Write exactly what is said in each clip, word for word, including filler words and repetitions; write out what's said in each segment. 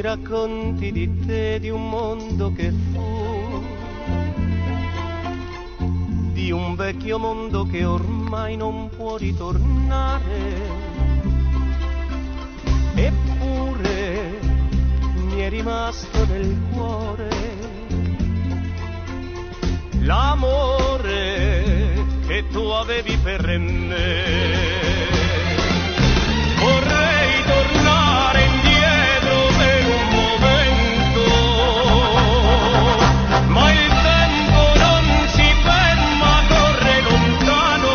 racconti di te, di un mondo che fu, di un vecchio mondo che ormai non può ritornare. Eppure mi è rimasto nel cuore l'amore che tu avevi per me. Vorrei tornare indietro per un momento, ma il tempo non si ferma, corre lontano.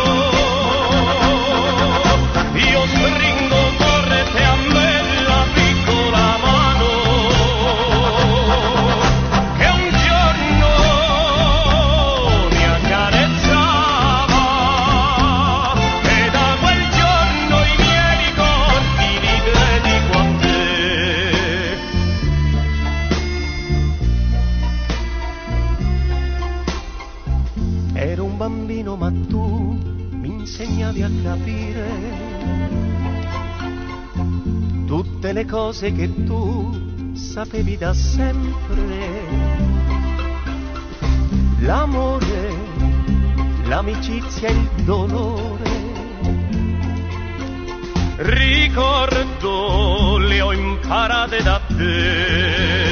Io stringo forte a me la piccola mano che un giorno mi accarezzava, e da quel giorno i miei ricordi li dedico a te. Ero un bambino ma tu mi insegnavi a capire tutte le cose che tu sapevi da sempre. L'amore, l'amicizia e il dolore, ricordo le ho imparate da te.